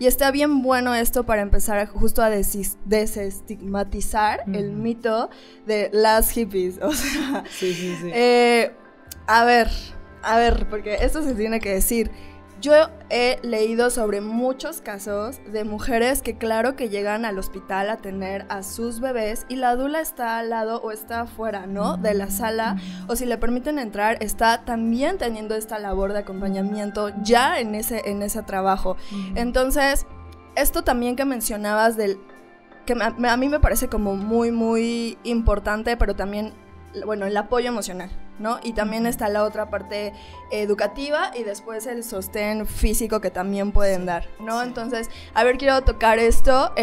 Y está bien bueno esto para empezar justo a desestigmatizar el mito de las hippies. O sea, sí. A ver, porque esto se tiene que decir. Yo he leído sobre muchos casos de mujeres que claro que llegan al hospital a tener a sus bebés y la dula está al lado o está afuera, ¿no? De la sala, o si le permiten entrar, está también teniendo esta labor de acompañamiento ya en ese trabajo. Entonces, esto también que mencionabas que a mí me parece como muy, muy importante, pero también, bueno, el apoyo emocional, ¿no? Y también está la otra parte educativa y después el sostén físico que también pueden dar, ¿no? Sí. Entonces, a ver, quiero tocar esto.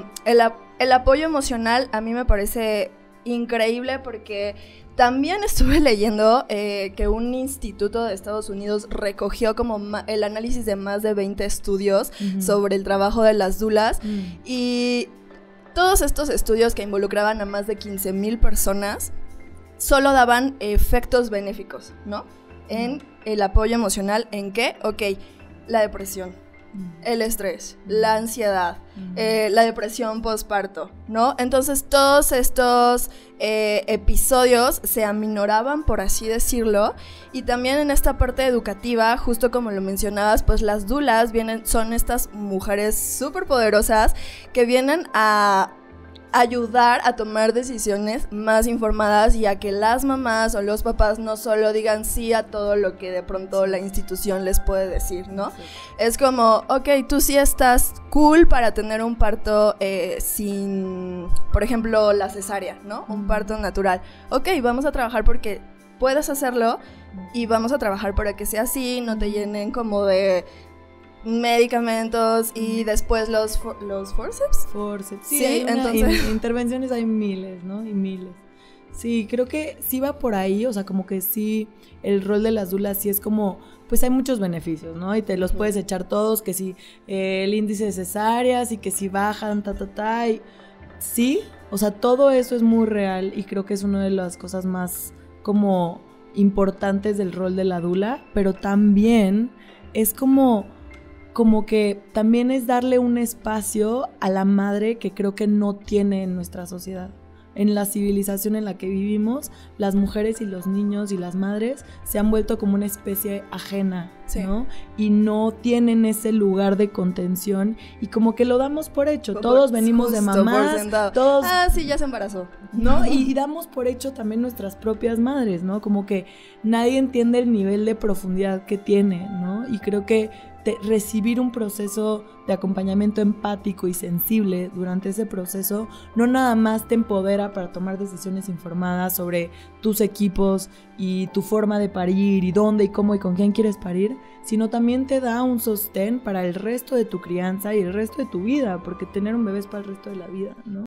El apoyo emocional a mí me parece increíble porque también estuve leyendo que un instituto de Estados Unidos recogió como el análisis de más de 20 estudios sobre el trabajo de las dulas y todos estos estudios que involucraban a más de 15,000 personas solo daban efectos benéficos, ¿no? En el apoyo emocional, ¿en qué? Ok, la depresión, el estrés, la ansiedad, la depresión postparto, ¿no? Entonces todos estos episodios se aminoraban, por así decirlo, y también en esta parte educativa, justo como lo mencionabas, pues las dulas son estas mujeres súper poderosas que vienen a ayudar a tomar decisiones más informadas y a que las mamás o los papás no solo digan sí a todo lo que de pronto la institución les puede decir, ¿no? Sí. Es como, ok, tú sí estás cool para tener un parto sin, por ejemplo, la cesárea, ¿no? Un parto natural. Ok, vamos a trabajar porque puedes hacerlo y vamos a trabajar para que sea así, no te llenen como de medicamentos y después los forceps. Sí, entonces intervenciones hay miles, ¿no? Y miles. Sí, creo que sí va por ahí, o sea, como que sí, el rol de las dulas sí es como, pues hay muchos beneficios, ¿no? Y te los puedes echar todos, que si el índice de cesáreas y que si bajan, y sí, o sea, todo eso es muy real y creo que es una de las cosas más como importantes del rol de la dula, pero también es como que también es darle un espacio a la madre que creo que no tiene en nuestra sociedad. En la civilización en la que vivimos, las mujeres y los niños y las madres se han vuelto como una especie ajena, sí, ¿no? Y no tienen ese lugar de contención y como que lo damos por hecho. Todos venimos de mamás, todos... sí, ya se embarazó, ¿no? Y damos por hecho también nuestras propias madres, ¿no? Como que nadie entiende el nivel de profundidad que tiene, ¿no? Y creo que recibir un proceso de acompañamiento empático y sensible durante ese proceso no nada más te empodera para tomar decisiones informadas sobre tus equipos y tu forma de parir y dónde y cómo y con quién quieres parir, sino también te da un sostén para el resto de tu crianza y el resto de tu vida, porque tener un bebé es para el resto de la vida, ¿no?